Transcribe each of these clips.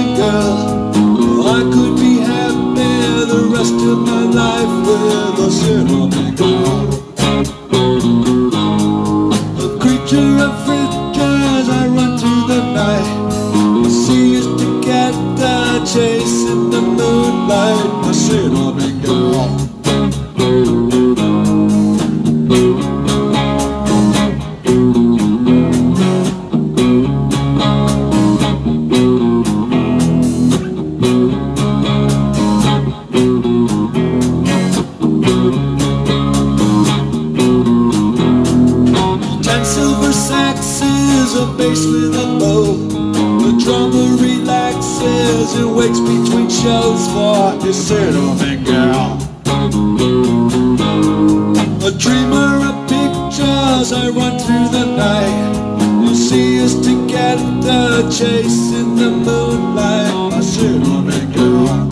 me, girl. I could be happy the rest of my life with a sit-on-me girl. A creature of riches, I run through the night. I see us together, chasing the moonlight. A sit-on-me girl. A bass with a bow. The drummer relaxes and wakes between shows for his sit-on-me girl. A dreamer of pictures, I run through the night. You see us together, chasing the moonlight. A sit-on-me girl.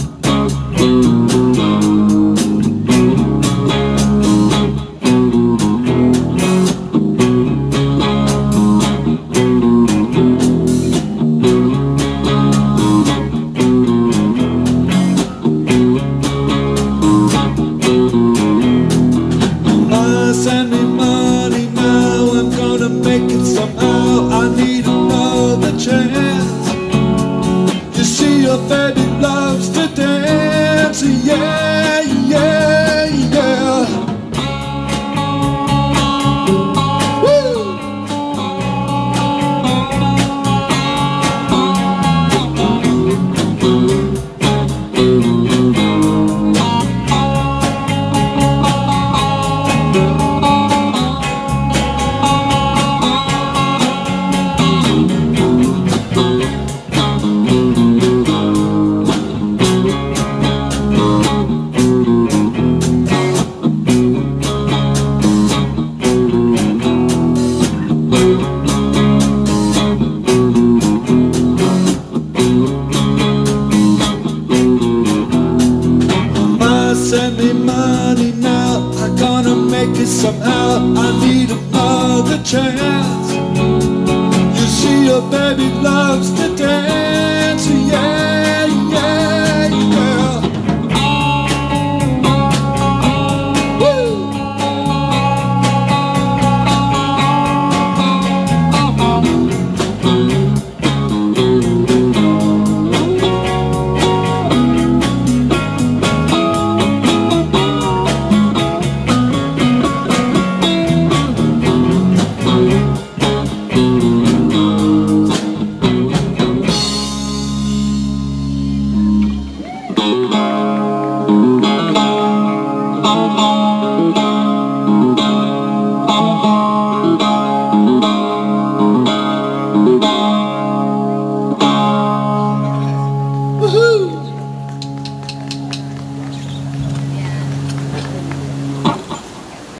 Send me money now, I'm gonna make it somehow. I need another chance. You see your baby loves to dance. Yeah, yeah, yeah. Woo! Send me money now, I'm gonna make it somehow. I need another chance. You see your baby loves to